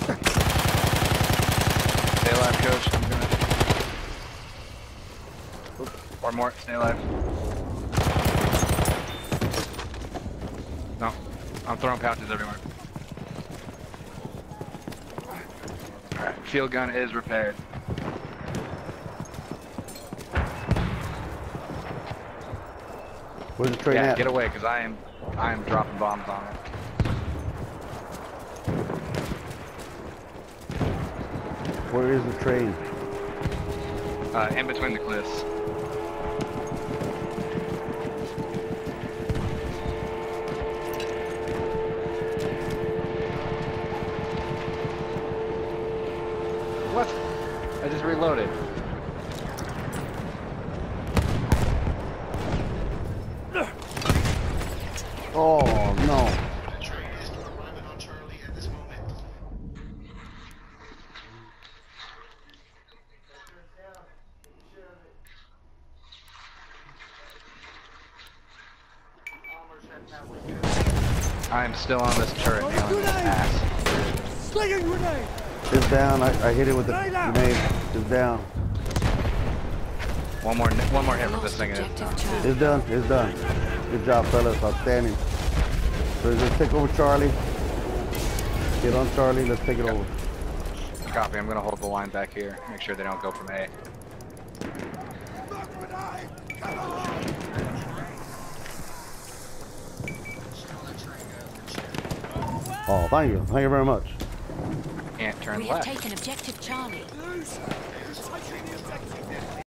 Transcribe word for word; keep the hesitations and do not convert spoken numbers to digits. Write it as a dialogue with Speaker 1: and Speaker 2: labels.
Speaker 1: Stay alive, coach. I'm gonna... Oop, one more. Stay alive. No. I'm throwing pouches everywhere. Alright, field gun is repaired.
Speaker 2: Where's the train
Speaker 1: yeah,
Speaker 2: at?
Speaker 1: get away, because I am, I am dropping bombs on it.
Speaker 2: Where is the train?
Speaker 1: Uh, in between the cliffs. What? I just reloaded.
Speaker 2: Oh no.
Speaker 1: I am still on this turret now. Ass.
Speaker 3: Slinging grenade!
Speaker 2: It's down. I, I hit it with the grenade. It's down.
Speaker 1: One more, one more hit with this thing and it's done.
Speaker 2: It's done. It's done. Good job, fellas. Outstanding. So let's take over Charlie. Get on Charlie. Let's take it over.
Speaker 1: Copy. I'm gonna hold the line back here. Make sure they don't go from A.
Speaker 2: Oh, thank you. Thank you very much.
Speaker 1: Can't turn
Speaker 4: We
Speaker 1: left.
Speaker 4: have taken objective Charlie.